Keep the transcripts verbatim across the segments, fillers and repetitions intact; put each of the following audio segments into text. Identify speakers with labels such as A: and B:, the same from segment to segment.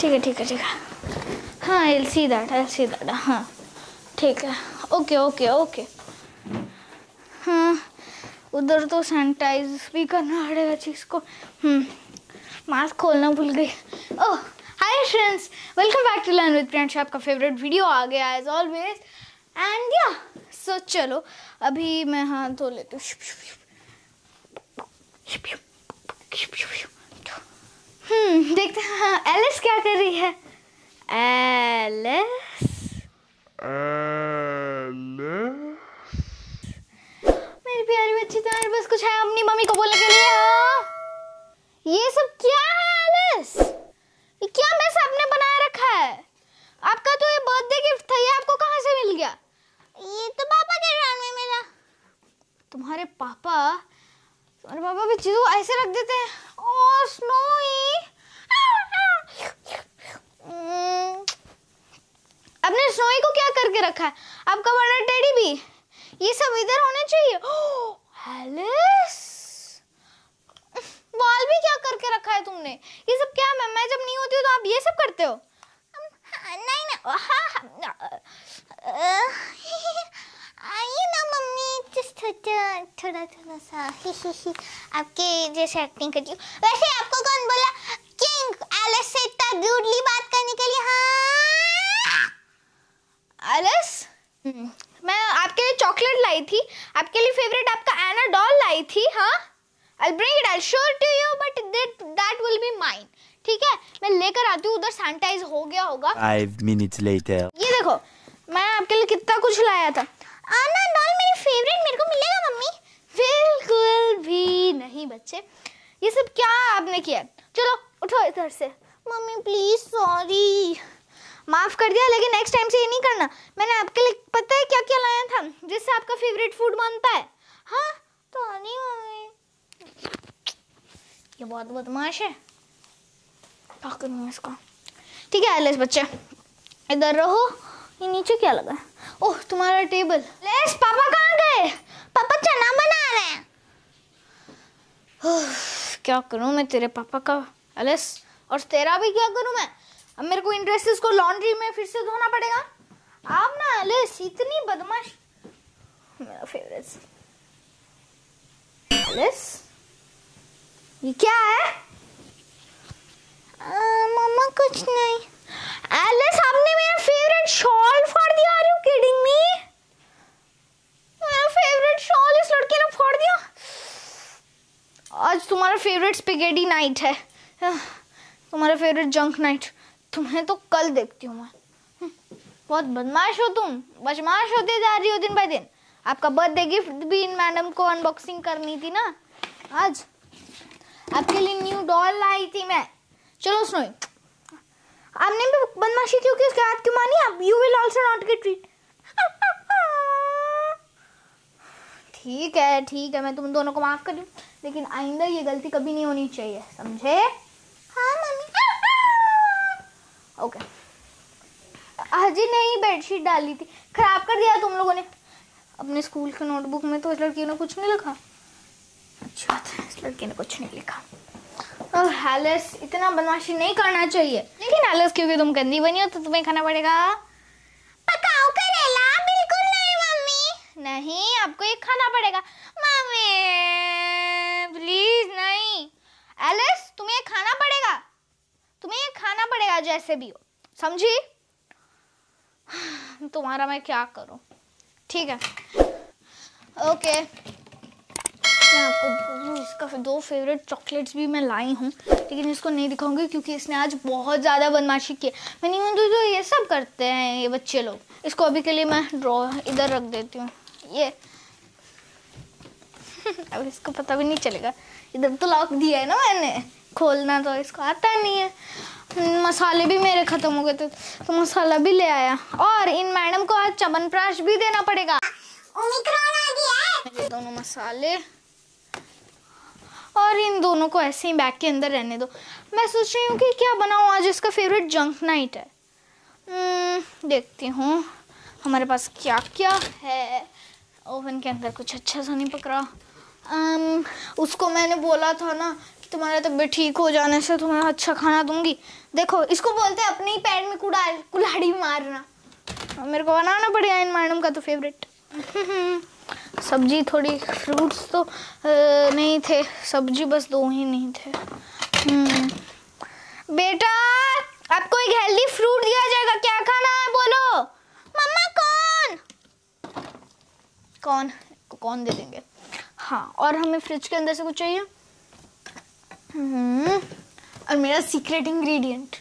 A: ठीक है ठीक है ठीक है, हाँ आई see that I see that, हाँ ठीक है, ओके ओके ओके। हाँ उधर तो सैनिटाइज भी करना पड़ेगा चीज़ को। हम्म मास्क खोलना भूल गई। Oh hi friends, welcome back to learn with Priyanshu. आपका फेवरेट वीडियो आ गया एज ऑलवेज एंड या सो चलो अभी मैं हाथ धो लेती हूँ। हम्म देखते हैं हाँ, एलिस क्या कर रही है। एलिस मेरी प्यारी बच्ची, तुम्हारे पास कुछ है अपनी मम्मी को बोलने के लिए? हाँ ये सब क्या है एलिस? ये क्या मैस आपने बनाया रखा है? आपका तो ये बर्थडे गिफ्ट था, ये आपको कहाँ से मिल गया? ये तो पापा के ड्रॉर में मिला। तुम्हारे पापा तुम्हारे पापा भी चीजों ऐसे रख देते हैं। ओह स्नोई, आपने स्नोई को क्या करके रखा है? आपका बड़ा टेडी भी, ये सब इधर होने चाहिए। एलिस बाल भी क्या करके रखा है तुमने? ये सब क्या? मैं मैं जब नहीं होती हूँ तो आप ये सब करते हो? नहीं ना, आइए ना मम्मी, जस्ट थोड़ा थोड़ा थोड़ा सा आपके जैसे एक्टिंग करती हूँ। वैसे आपको कौन बोला किंग एलिस से इतना रूडली बात करने के लिए? हाँ एलिस, मैं आपके लिए चॉकलेट लाई थी, आपके लिए फेवरेट आपका एना डॉल लाई थी। हाँ I'll bring it, I'll show it to you, but that that will be mine. ठीक है मैं लेकर आती हूँ, उधर सैनिटाइज हो गया होगा।
B: Five minutes later.
A: ये देखो मैं आपके लिए कितना कुछ लाया था। आना डॉल मेरी फेवरेट, मेरे को मिलेगा मम्मी? बिल्कुल भी नहीं बच्चे, ये सब क्या आपने किया? चलो उठो इधर से। मम्मी प्लीज सॉरी, माफ कर दिया, लेकिन नेक्स्ट टाइम से ये नहीं करना। मैंने आपके लिए पता है क्या क्या लाया था जिससे आपका फेवरेट फूड बनता है? हाँ तो नहीं मम्मी, ये बहुत बदमाश है, क्या करूँ इसका? ठीक है एलिस बच्चे इधर रहो। ये नीचे क्या लगा है? ओह तुम्हारा टेबल। लेस पापा कहाँ गए? पापा चना बना रहे हैं। क्या करूँ मैं तेरे पापा का एलिस, और तेरा भी क्या करूँ मैं? अब मेरे को इन ड्रेसेस को लॉन्ड्री में फिर से धोना पड़ेगा। आप ना एलिस इतनी बदमाश। मेरा फेवरेट एलिस, ये क्या है? मम्मा कुछ नहीं। एलिस आपने मेरा फेवरेट शॉल फाड़ दिया। Are you kidding me? मेरा फेवरेट शॉल इस लड़के ने फाड़ दिया। आज तुम्हारा फेवरेट स्पेगेटी नाइट है, तुम्हारा फेवरेट जंक नाइट। तुम्हें तो कल देखती हूँ मैं। बहुत बदमाश हो तुम, बदमाश होते जा रही हो दिन बाय दिन। आपका बर्थडे गिफ्ट भी इन मैडम को अनबॉक्सिंग करनी थी ना आज, आपके लिए न्यू डॉल लाई थी मैं। चलो स्नोई आपने भी बदमाशी क्यों की? उसके हाथ क्यों मानी आप? You will also not get treat. ठीक है ठीक है मैं तुम दोनों को माफ कर दूं, लेकिन आइंदा ये गलती कभी नहीं होनी चाहिए, समझे? हाँ मम्मी। ओके आज ही नहीं बेडशीट डाली थी, खराब कर दिया तुम लोगों ने। अपने स्कूल के नोटबुक में तो इस लड़की ने कुछ नहीं लिखा। अच्छी बात है, इस लड़के ने कुछ नहीं लिखा। और एलिस इतना बदमाशी नहीं करना चाहिए, लेकिन एलिस क्योंकि तुम गंदी बनी हो तो तुम्हें खाना पड़ेगा। पकाओ करेला? बिल्कुल नहीं मम्मी। नहीं आपको ये खाना पड़ेगा। मम्मी प्लीज नहीं। एलिस तुम्हें ये खाना पड़ेगा, तुम्हें ये खाना पड़ेगा जैसे भी हो, समझी? तुम्हारा मैं क्या करूं? ठीक है ओके मैं आपको इसका दो फेवरेट चॉकलेट्स भी मैं लाई हूँ, लेकिन इसको नहीं दिखाऊंगी क्योंकि इसने आज बहुत ज़्यादा बदमाशी की। मैं नहीं हूँ तो ये सब करते हैं ये बच्चे लोग। इसको अभी के लिए मैं ड्रॉ इधर रख देती हूँ। ये अब इसको पता भी नहीं चलेगा, इधर तो लॉक दिया है ना मैंने, खोलना तो इसको आता नहीं है। मसाले भी मेरे ख़त्म हो गए थे तो मसाला भी ले आया, और इन मैडम को आज च्यवनप्राश भी देना पड़ेगा। ओमिक्रॉन आ गया है। ये दोनों मसाले और इन दोनों को ऐसे ही बैग के अंदर रहने दो। मैं सोच रही हूँ कि क्या बनाऊँ, आज इसका फेवरेट जंक नाइट है। hmm, देखती हूँ हमारे पास क्या क्या है। ओवन के अंदर कुछ अच्छा सा नहीं पक रहा। um, उसको मैंने बोला था ना कि तुम्हारा तबीयत ठीक हो जाने से तुम्हें अच्छा खाना दूंगी। देखो इसको बोलते हैं अपने ही पैर में कुड़ा कुल्हाड़ी मारना। मेरे को बनाना पड़ेगा इन मैडम का तो फेवरेट। सब्जी थोड़ी, फ्रूट्स तो नहीं थे, सब्जी बस दो ही नहीं थे। बेटा आपको एक हेल्दी फ्रूट दिया जाएगा, क्या खाना है बोलो। मम्मा कौन कौन कौन दे देंगे। हाँ और हमें फ्रिज के अंदर से कुछ चाहिए। हम्म और मेरा सीक्रेट इंग्रेडिएंट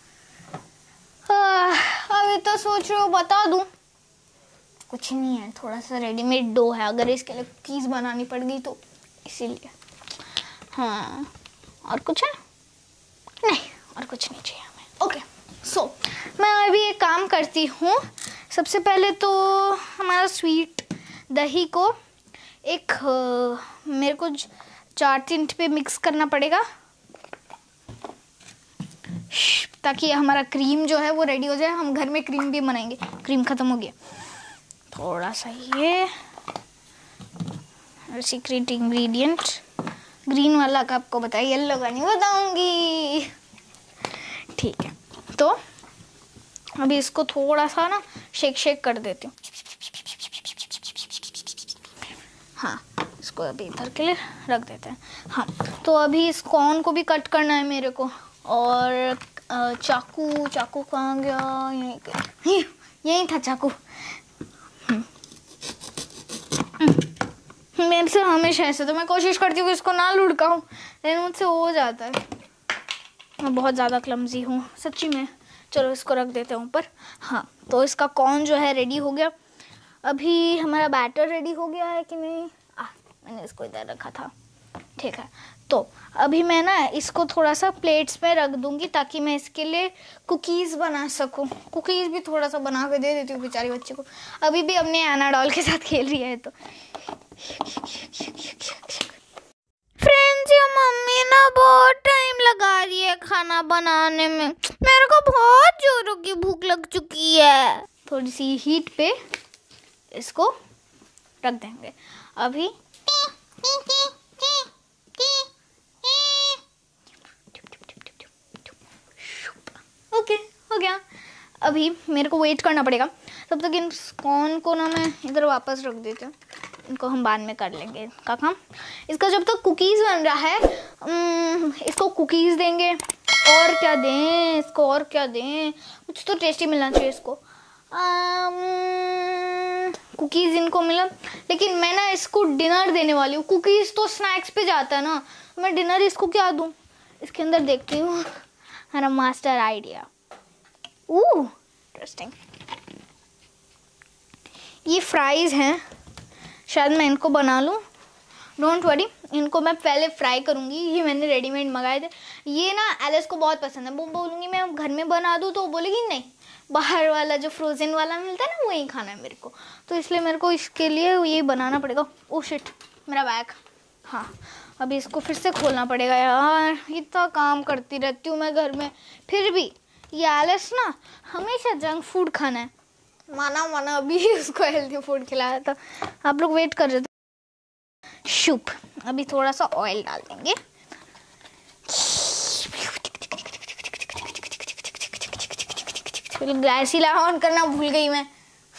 A: अभी तो सोच रही हूँ बता दूं, कुछ नहीं है, थोड़ा सा रेडीमेड डो है, अगर इसके लिए कुकीज बनानी पड़ गई तो इसीलिए। हाँ और कुछ है नहीं, और कुछ नहीं चाहिए हमें। ओके सो मैं अभी एक काम करती हूँ, सबसे पहले तो हमारा स्वीट दही को एक मेरे को चार टिंट पे मिक्स करना पड़ेगा ताकि हमारा क्रीम जो है वो रेडी हो जाए। हम घर में क्रीम भी बनाएंगे, क्रीम ख़त्म हो गया। थोड़ा सा ये सीक्रेट इंग्रेडिएंट, ग्रीन वाला का आपको बताया, येलो का नहीं बताऊंगी, ठीक है। तो अभी इसको थोड़ा सा ना शेक शेक कर देती हूँ। हाँ इसको अभी इधर के लिए रख देते हैं। हाँ तो अभी इस कॉर्न को भी कट करना है मेरे को, और चाकू चाकू कहाँ गया, यहीं यहीं था चाकू। मेरे से हमेशा ऐसे, तो मैं कोशिश करती हूँ कि इसको ना लुढ़काऊं, लेकिन मुझसे हो जाता है, मैं बहुत ज़्यादा क्लमजी हूँ सच्ची में। चलो इसको रख देते हैं ऊपर। हाँ तो इसका कॉर्न जो है रेडी हो गया। अभी हमारा बैटर रेडी हो गया है कि नहीं, आ मैंने इसको इधर रखा था, ठीक है। तो अभी मैं ना इसको थोड़ा सा प्लेट्स में रख दूंगी ताकि मैं इसके लिए कुकीज़ बना सकूं। कुकीज़ भी थोड़ा सा बना के दे देती हूँ बेचारी बच्चे को, अभी भी अपने एना डॉल के साथ खेल रही है। तो फ्रेंड्स ये मम्मी ना बहुत टाइम लगा रही है खाना बनाने में, मेरे को बहुत जोरों की भूख लग चुकी है। थोड़ी सी हीट पे इसको रख देंगे अभी। ओके हो गया। अभी मेरे को वेट करना पड़ेगा, तब तक इन कॉर्न को ना मैं इधर वापस रख देती हूँ, इनको हम बाद में कर लेंगे इनका काम। इसका जब तक कुकीज़ बन रहा है, इसको कुकीज़ देंगे, और क्या दें इसको, और क्या दें, कुछ तो टेस्टी मिलना चाहिए इसको। कुकीज़ इनको मिला, लेकिन मैं ना इसको डिनर देने वाली हूँ। कुकीज़ तो स्नैक्स पे जाता है ना, मैं डिनर इसको क्या दूँ। इसके अंदर देखती हूँ मेरा मास्टर आइडिया। ओह इंटरेस्टिंग, ये फ्राइज़ हैं, शायद मैं इनको बना लूँ। डोंट वरी, इनको मैं पहले फ्राई करूँगी। ये मैंने रेडीमेड मंगाए थे, ये ना एलिस को बहुत पसंद है। वो बोलूँगी मैं घर में बना दूँ तो वो बोलेगी नहीं, बाहर वाला जो फ्रोज़न वाला मिलता है ना वही खाना है मेरे को, तो इसलिए मेरे को इसके लिए ये बनाना पड़ेगा। ओह शिट मेरा बैग। हाँ अभी इसको फिर से खोलना पड़ेगा यार, इतना काम करती रहती हूँ मैं घर में, फिर भी ये एलिस ना हमेशा जंक फूड खाना है। माना माना अभी उसको हेल्दी फूड खिलाया था, आप लोग वेट कर रहे थे। शुभ अभी थोड़ा सा ऑयल डाल देंगे। गैस ही ऑन करना भूल गई मैं।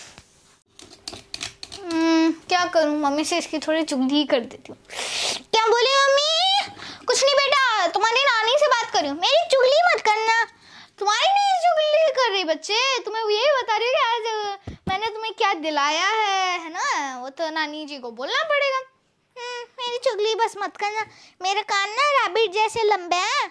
A: hmm, क्या करूं, मम्मी से इसकी थोड़ी चुगली कर देती हूँ। क्या बोले मम्मी? कुछ नहीं बेटा, तुम्हारी नानी से बात कर रही हूँ, मेरी चुगली मत करना। तुम्हारी नहीं चुगली कर रही बच्चे, तुम्हें यही बता रही हूँ कि आज मैंने तुम्हें क्या दिलाया है है ना, वो तो नानी जी को बोलना पड़ेगा। मेरी चुगली बस मत करना, मेरे कान ना रैबिट जैसे लंबे हैं।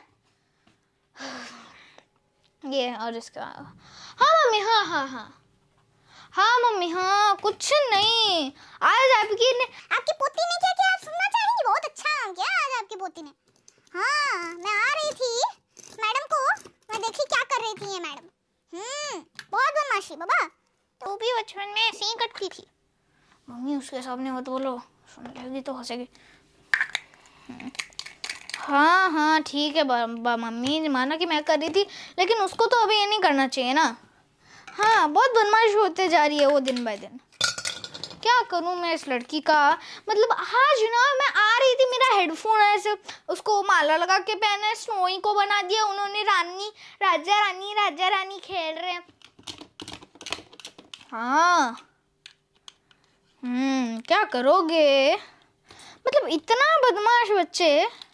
A: ये और इसका, हाँ मम्मी, हाँ हाँ हाँ हाँ मम्मी, हाँ कुछ नहीं। आज आपकी ने
B: आपकी पोती ने क्या किया आप सुनना चाहेंगी? बहुत अच्छा क्या आज आपकी पोती ने। हाँ मैं आ रही थी मैडम को, मैं देखी क्या कर रही थी ये मैडम। हम्म बहुत बदमाशी बाबा।
A: तो भी बचपन में ऐसे ही करती थी। मम्मी उसके सामने मत बोलो, सुन लेगी तो हंसेगी। हाँ हाँ ठीक है मम्मी, माना कि मैं कर रही थी, लेकिन उसको तो अभी ये नहीं करना चाहिए ना। हाँ बहुत बदमाश होते जा रही है वो दिन बाय दिन। क्या करूं मैं इस लड़की का। मतलब आज ना मैं आ रही थी, मेरा हेडफोन ऐसे उसको माला लगा के पहना है, स्नोई को बना दिया उन्होंने रानी, राजा रानी राजा रानी खेल रहे हैं। हाँ हम्म क्या करोगे, मतलब इतना बदमाश बच्चे।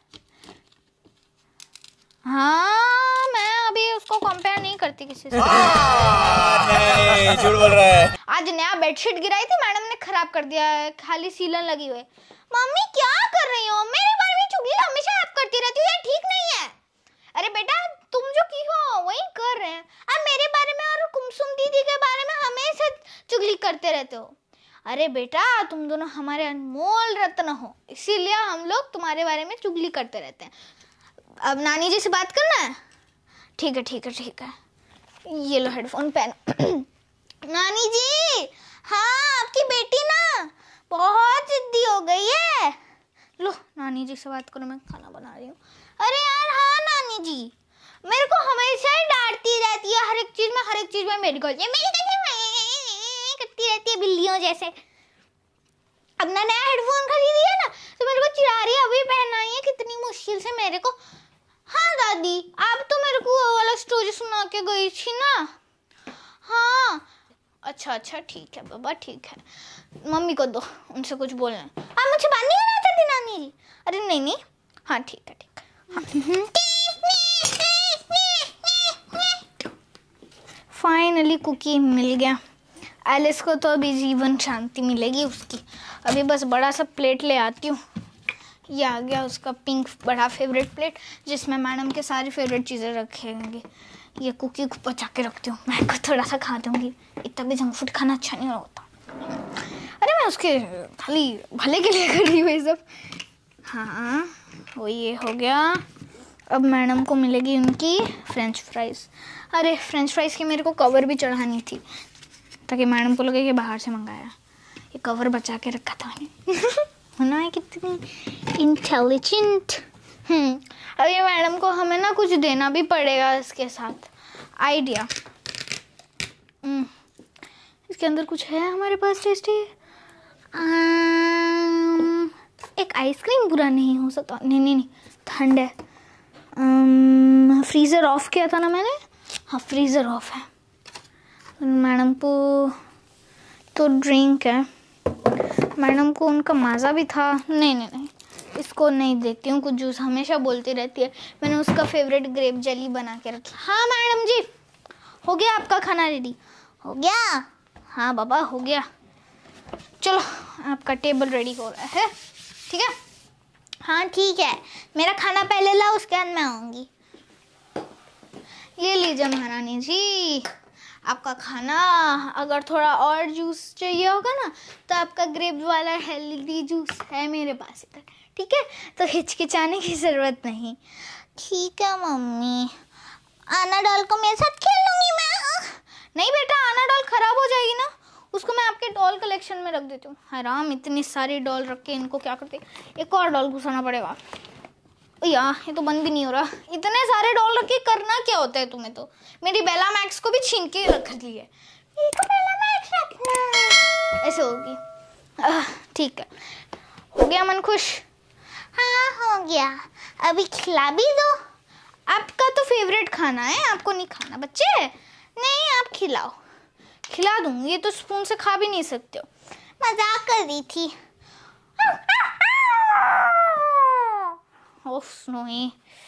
A: हाँ मैं अभी उसको कंपेयर नहीं करती किसी से।
C: नहीं झूठ बोल रहा है।
A: आज नया बेडशीट गिराई थी, मैडम ने खराब कर दिया है, खाली सीलन लगी हुई है। मम्मी क्या कर रही हो, मेरे बारे में चुगली हमेशा आप करती रहती हो, ये ठीक नहीं है। अरे बेटा तुम जो की हो वही कर रहे हैं, अब मेरे बारे में और कुमसुम दीदी के बारे में हमेशा चुगली करते रहते हो। अरे बेटा तुम दोनों हमारे अनमोल रत्न हो, इसीलिए हम लोग तुम्हारे बारे में चुगली करते रहते हैं। अब नानी जी से बात करना है, ठीक है ठीक है ठीक है, ये लो हेडफोन पहन। नानी जी, हाँ आपकी बेटी ना बहुत जिद्दी हो गई है। लो नानी जी से बात करो, मैं खाना बना रही हूँ। अरे यार हाँ नानी जी, मेरे को हमेशा ही डांटती रहती है, हर एक चीज में हर एक चीज में मेरी गलती है, मेरी गलती करती रहती है बिल्लियों जैसे। अब ना नया हेडफोन खरीदी है ना, तो मेरे को चिढ़ा रही है, अभी पहना है कितनी मुश्किल से मेरे को। हाँ दादी आप तो मेरे को वो वाला स्टोरी सुना के गई थी ना। हाँ अच्छा अच्छा ठीक है बाबा ठीक है, मम्मी को दो, उनसे कुछ बोलना है। आप मुझे बात नहीं करना चाहती नानी जी? अरे नहीं नहीं, हाँ ठीक है ठीक है। फाइनली कुकी मिल गया। एलिस को तो अभी जीवन शांति मिलेगी उसकी। अभी बस बड़ा सा प्लेट ले आती हूँ। ये आ गया उसका पिंक बड़ा फेवरेट प्लेट, जिसमें मैडम के सारी फेवरेट चीज़ें रखेंगे। ये कुकी को बचा के रखती हूँ, मैं को थोड़ा सा खा दूँगी, इतना भी जंक फूड खाना अच्छा नहीं होता। अरे मैं उसके खाली भले के लिए कर रही हूँ ये सब। हाँ वो ये हो गया। अब मैडम को मिलेगी उनकी फ्रेंच फ्राइज़। अरे फ्रेंच फ्राइज़ की मेरे को कवर भी चढ़ानी थी, ताकि मैडम को लगे कि बाहर से मंगाया। ये कवर बचा के रखा था होना है कितनी इंटेलिजेंट। हम्म अब ये मैडम को हमें ना कुछ देना भी पड़ेगा इसके साथ। आइडिया, हम्म इसके अंदर कुछ है हमारे पास टेस्टी। एक आइसक्रीम बुरा नहीं हो सकता, नहीं नहीं नहीं ठंड है। फ्रीज़र ऑफ किया था ना मैंने, हाँ फ्रीज़र ऑफ है। मैडम को तो ड्रिंक है, मैडम को उनका मज़ा भी था। नहीं नहीं नहीं इसको नहीं देती हूँ कुछ जूस, हमेशा बोलती रहती है। मैंने उसका फेवरेट ग्रेप जेली बना के रखी। हाँ मैडम जी हो गया आपका खाना रेडी? हो गया, हाँ बाबा हो गया। चलो आपका टेबल रेडी हो रहा है, ठीक है? हाँ ठीक है, मेरा खाना पहले लाओ उसके बाद मैं आऊँगी। ले लीजिए महारानी जी आपका खाना। अगर थोड़ा और जूस चाहिए होगा ना तो आपका ग्रेप वाला हेल्दी जूस है मेरे पास इधर, ठीक है? तो हिचकिचाने की ज़रूरत नहीं। ठीक है मम्मी, आना डॉल को मेरे साथ खेल लूँगी मैं। नहीं बेटा आना डॉल ख़राब हो जाएगी ना, उसको मैं आपके डॉल कलेक्शन में रख देती हूँ। हराम इतनी सारी डॉल रख के इनको क्या करते, एक और डॉल घुसाना पड़ेगा। यार ये तो बंद भी नहीं हो रहा, इतने सारे डॉल रख के करना क्या होता है तुम्हें? तो मेरी बेला मैक्स को भी छीन के रख ली है। बेला मैक्स रखना ऐसे होगी। ठीक है हो गया मन खुश? हाँ हो गया, अभी खिला भी दो। आपका तो फेवरेट खाना है, आपको नहीं खाना बच्चे? नहीं आप खिलाओ। खिला दूँगी, ये तो स्पून से खा भी नहीं सकते हो। मजाक कर रही थी। ओफ स्नोई,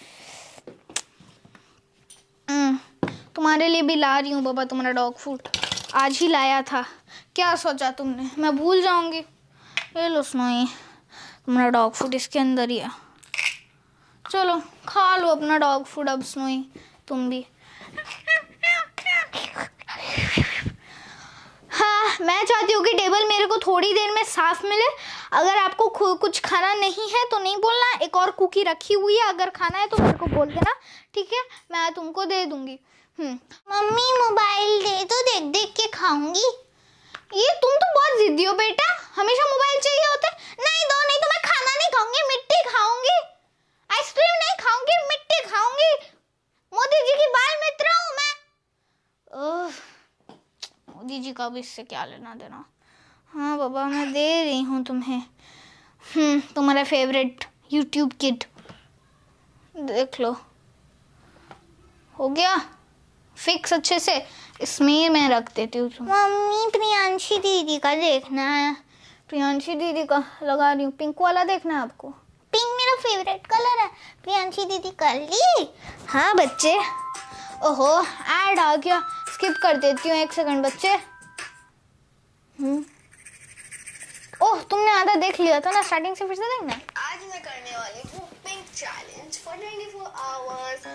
A: तुम्हारे लिए भी ला रही हूँ बाबा तुम्हारा डॉग फूड। आज ही लाया था, क्या सोचा तुमने मैं भूल जाऊंगी? ये लो स्नोई तुम्हारा डॉग फूड इसके अंदर ही है, चलो खा लो अपना डॉग फूड। अब स्नोई तुम भी। हाँ मैं चाहती हूँ कि टेबल मेरे को थोड़ी देर में साफ मिले। अगर आपको कुछ खाना नहीं है तो नहीं बोलना, एक और कुकी रखी हुई है, अगर खाना है तो मेरे को बोल देना, ठीक है? मैं तुमको दे दूंगी। हम्म मम्मी मोबाइल दे तो, देख देख के खाऊंगी। ये तुम तो बहुत जिद्दी हो बेटा, हमेशा मोबाइल चाहिए होता है। नहीं दो, नहीं तो मैं खाना नहीं खाऊंगी, मिट्टी खाऊंगी। आइसक्रीम नहीं खाऊंगी, मिट्टी खाऊंगी। मोदी जी की बाल मित्र हूँ मैं। ओह मोदी जी का भी इससे क्या लेना देना। हाँ बाबा मैं दे रही हूँ तुम्हें। हम्म तुम्हारा फेवरेट यूट्यूब किड, देख लो। हो गया फिक्स अच्छे से, इसमें मैं रख देती हूँ।
B: मम्मी प्रियांशी दीदी का देखना है।
A: प्रियांशी दीदी का लगा रही हूँ, पिंक वाला देखना है आपको?
B: पिंक मेरा फेवरेट कलर है। प्रियांशी दीदी कर ली।
A: हाँ बच्चे, ओहो ऐड आ गया, स्किप कर देती हूँ एक सेकंड बच्चे। हम्म ओह तुमने आधा देख लिया था ना, स्टार्टिंग से फिर से देखना।
D: आज मैं करने वाली हूँ pink challenge for twenty four hours.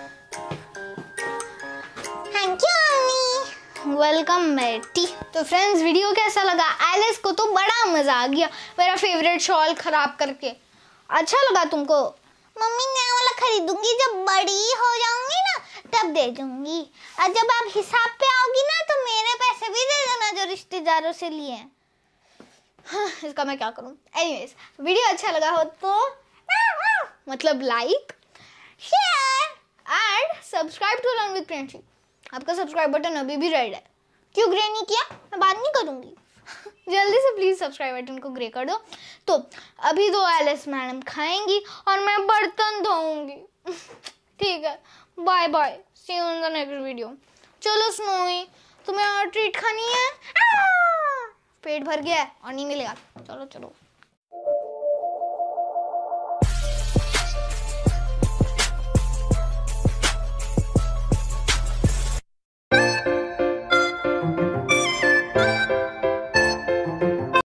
B: Thank you mummy.
A: Welcome बेटी। तो फ्रेंड्स वीडियो कैसा लगा? एलिस को तो बड़ा मजा आ गया मेरा फेवरेट शॉल खराब करके। अच्छा लगा तुमको?
B: मम्मी नया वाला खरीदूंगी, जब बड़ी हो जाऊंगी ना तब दे दूंगी। और जब आप हिसाब पे आओगी ना तो मेरे पैसे भी दे देना जो रिश्तेदारों से लिए हैं।
A: हाँ, इसका मैं क्या करूं? एनीवेज वीडियो अच्छा लगा हो तो मतलब like
B: share
A: and subscribe to learn with Priyanshi. आपका सब्सक्राइब बटन अभी भी रेड है,
B: क्यों ग्रे नहीं किया? मैं बात नहीं करूंगी।
A: जल्दी से प्लीज सब्सक्राइब बटन को ग्रे कर दो। तो अभी दो एलिस मैडम खाएंगी और मैं बर्तन धोऊंगी। ठीक है, bye bye, see you in the next video. चलो स्नोई, तुम्हें और ट्रीट खानी है? पेट भर गया है और नहीं मिलेगा। चलो चलो।